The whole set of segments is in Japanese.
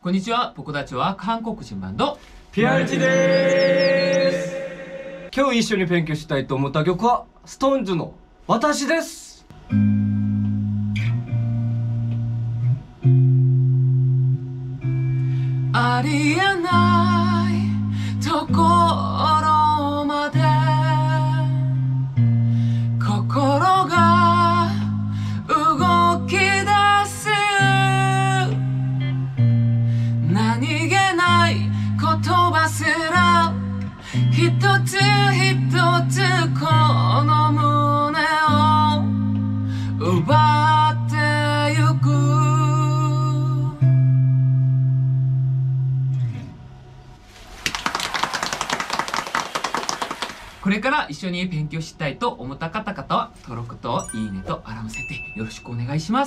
こんにちは。僕たちは韓国人バンド BRT です。今日一緒に勉強したいと思った曲は SixTONES の私です。 ありえないところまで心が動き出す、何気ない言葉すら一つ一つこの胸を奪ってゆく。これから一緒に勉強したいと思った方々は登録といいねとアラーム設定よろしくお願いします。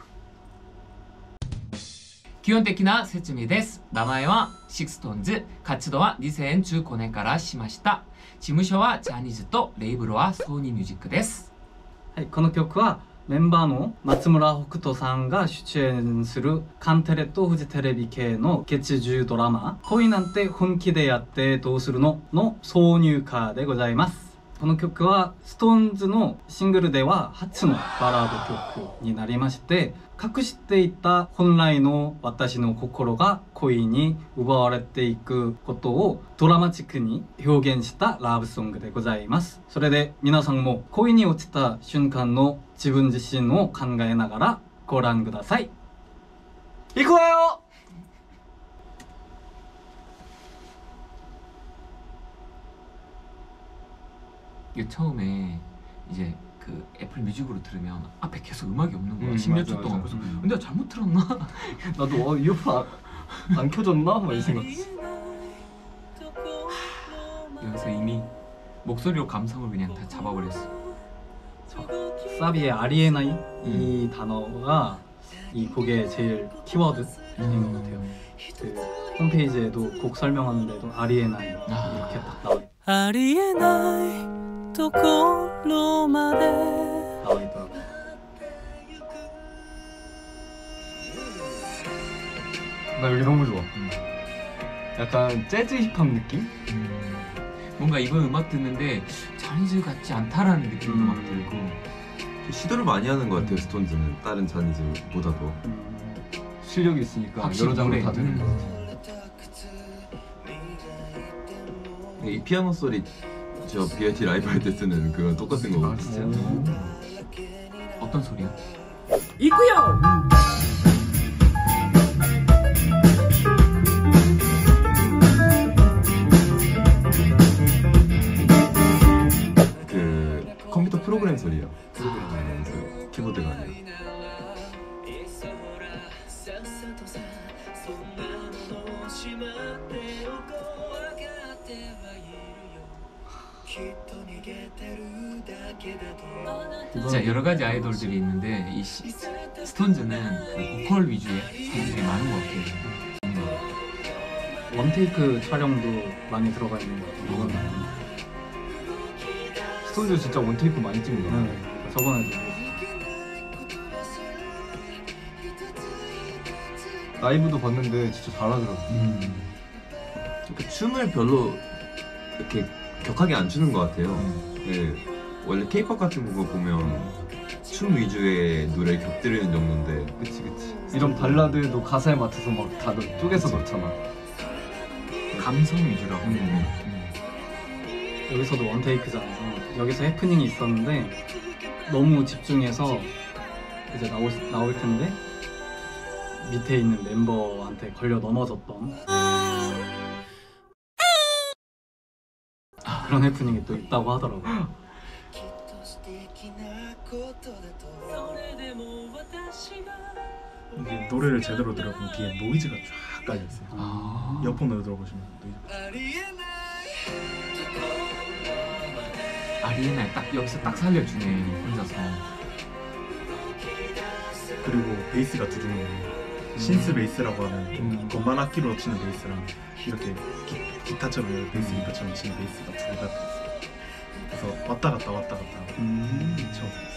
基本的な説明です。名前は SixTONES、活動は2015年からしました。事務所はジャニーズとレーブルはソニーミュージックです。 はい、この曲はメンバーの松村北斗さんが出演するカンテレとフジテレビ系の月10ドラマ恋なんて本気でやってどうするのの挿入歌でございます。この曲は SixTONES のシングルでは初のバラード曲になりまして、隠していた本来の私の心が恋に奪われていくことをドラマチックに表現したラブソングでございます。それで皆さんも恋に落ちた瞬間の自分自身を考えながらご覧ください。 いくわよ。 처음에 이제 그 애플 뮤직으로 들으면 앞에 계속 음악이 없는 거야. 10몇 초 맞아, 동안. 맞아. 그래서 근데 잘못 들었나? 나도 이어폰 안 켜졌나? 막 이 생각했어. 여기서 이미 목소리로 감성을 그냥 다 잡아버렸어. 사비의 아리에나이 이 단어가 이 곡의 제일 키워드인 것 같아요. 그 홈페이지에도 곡 설명하는데도 아리에나이 이렇게 딱 나와 아리에나이ところまで 나와 있더라고요. 나 여기 너무 좋아. 약간 재즈 힙합 느낌? 뭔가 이번 음악 듣는데 자니즈 같지 않다라는 느낌도 막 들고. 시도를 많이 하는 것 같아요. 스톤즈는 다른 자니즈보다도 실력이 있으니까 확실히 여러 장르 다 노래. 되는 것 같아. 이 피아노 소리 저 BRT 라이브 할 때 쓰는 그건 똑같은 거고. 아 진짜? 어떤 소리야? 있고요. 그 컴퓨터 프로그램 소리예요. 키보드가 아니라. 진짜 여러 가지 아이돌들이 있는데 이 스톤즈는 그 보컬 위주의 사람들이 많은 것 같아요. 원테이크 촬영도 많이 들어가 있는 것 같아요. 스톤즈 진짜 원테이크 많이 찍는다. 네, 저번에도 라이브도 봤는데 진짜 잘하더라고. 그 춤을 별로 이렇게 격하게 안 추는 것 같아요. 네, 원래 K-pop 같은 거 보면 춤 위주의 노래를 곁들이는 정도인데. 그치. 이런 발라드도 가사에 맞춰서 막 다 쪼개서 넣잖아. 감성 위주라고. 여기서도 원테이크잖아요. 여기서 해프닝이 있었는데 너무 집중해서 이제 나올 텐데 밑에 있는 멤버한테 걸려 넘어졌던 그런 해프닝이 또 있다고 하더라고요. 이게 노래를 제대로 들어보면 뒤에 노이즈가 쫙 깔려있어요. 이어폰으로 들어보시면 노이즈가 아리에나 딱 여기서 딱 살려주네 혼자서. 그리고 베이스가 두 종류, 신스 베이스라고 하는 건반 악기로 치는 베이스랑 이렇게 기타처럼 베이스 기타처럼 치는 베이스가 두 개가 있어요. 그래서 왔다 갔다 처음 들었어요.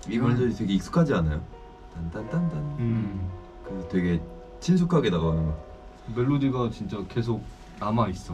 이 멜로디 되게 익숙하지 않아요? 딴딴딴딴. 그 되게 친숙하게 나가는 거. 멜로디가 진짜 계속 남아 있어.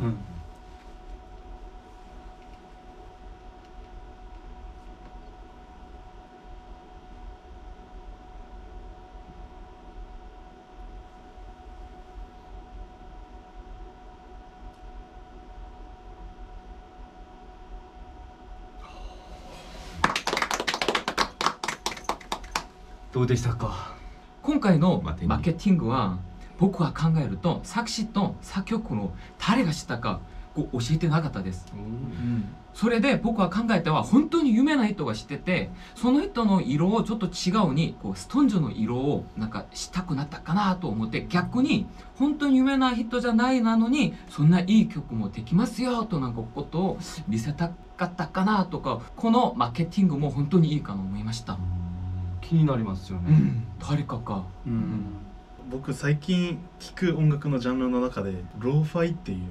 どうでしたか？ 今回のまあマーケティングは僕は考えると作詞と作曲の誰がしたかこう教えてなかったです。それで僕は考えたは本当に有名な人が知ってて、その人の色をちょっと違うにこうストンジの色をなんかしたくなったかなと思って、逆に本当に有名な人じゃないなのにそんないい曲もできますよとなんかことを見せたかったかなとか、このマーケティングも本当にいいかなと思いました。 気になりますよね。 誰かか。 僕最近聴く音楽のジャンルの中でローファイっていう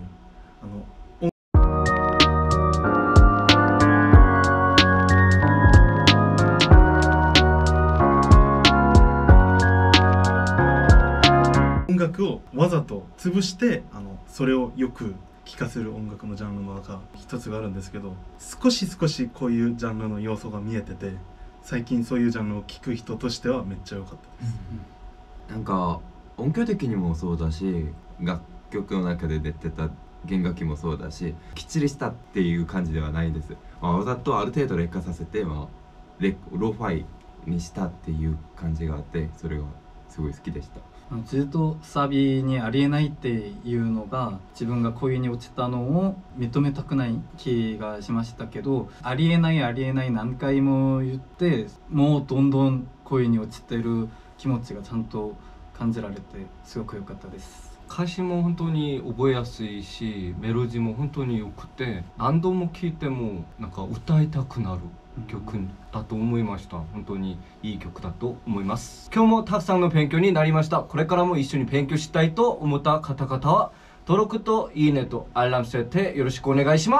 音楽をわざと潰してそれをよく聴かせる音楽のジャンルの中一つがあるんですけど、少しこういうジャンルの要素が見えてて、最近そういうジャンルを聴く人としてはめっちゃ良かったです。 なんか音響的にもそうだし、楽曲の中で出てた弦楽器もそうだし、きっちりしたっていう感じではないです。わざとある程度劣化させて、ローファイにしたっていう感じがあって、それがすごい好きでした。 ずっとサビにありえないっていうのが自分が恋に落ちたのを認めたくない気がしましたけど、ありえない何回も言ってもうどんどん恋に落ちてる気持ちがちゃんと感じられてすごく良かったです。 歌詞も本当に覚えやすいし、メロディーも本当に良くて、何度も聴いてもなんか歌いたくなる曲だと思いました。本当にいい曲だと思います。今日もたくさんの勉強になりました。これからも一緒に勉強したいと思った方々は登録といいねとアラーム設定よろしくお願いします。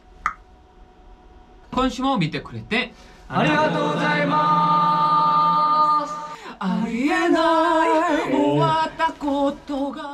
今週も見てくれてありがとうございます。 ありえない終わったことが